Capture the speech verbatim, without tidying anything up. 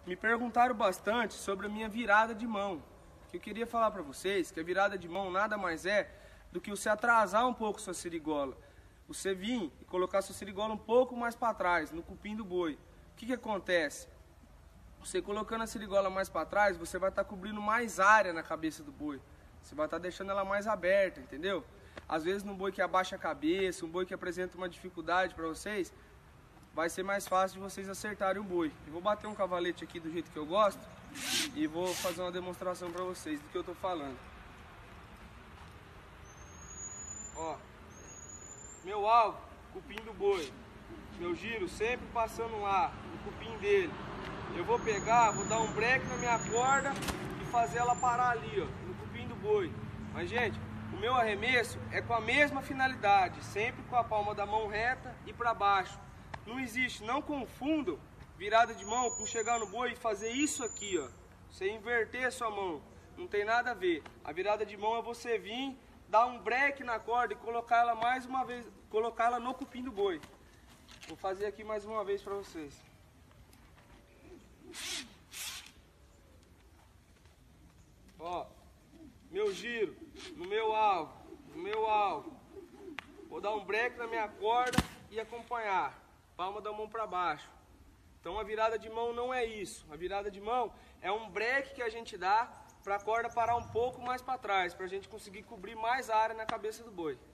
Me perguntaram bastante sobre a minha virada de mão. Que eu queria falar para vocês que a virada de mão nada mais é do que você atrasar um pouco sua sirigola. Você vir e colocar sua sirigola um pouco mais para trás, no cupim do boi. O que que acontece? Você colocando a sirigola mais para trás, você vai estar cobrindo mais área na cabeça do boi. Você vai estar deixando ela mais aberta, entendeu? Às vezes num boi que abaixa a cabeça, um boi que apresenta uma dificuldade para vocês, vai ser mais fácil de vocês acertarem o boi. Eu vou bater um cavalete aqui do jeito que eu gosto e vou fazer uma demonstração para vocês do que eu estou falando. Ó, meu alvo, cupim do boi. Meu giro sempre passando lá, no cupim dele. Eu vou pegar, vou dar um break na minha corda e fazer ela parar ali, ó, no cupim do boi. Mas, gente, o meu arremesso é com a mesma finalidade, sempre com a palma da mão reta e para baixo. Não existe, não confundam virada de mão com chegar no boi e fazer isso aqui, ó. Você inverter a sua mão, não tem nada a ver. A virada de mão é você vir, dar um break na corda e colocar ela mais uma vez, colocar ela no cupim do boi. Vou fazer aqui mais uma vez para vocês. Ó, meu giro, no meu alvo, no meu alvo. Vou dar um break na minha corda e acompanhar. Palma da mão para baixo. Então a virada de mão não é isso. A virada de mão é um break que a gente dá para a corda parar um pouco mais para trás, para a gente conseguir cobrir mais área na cabeça do boi.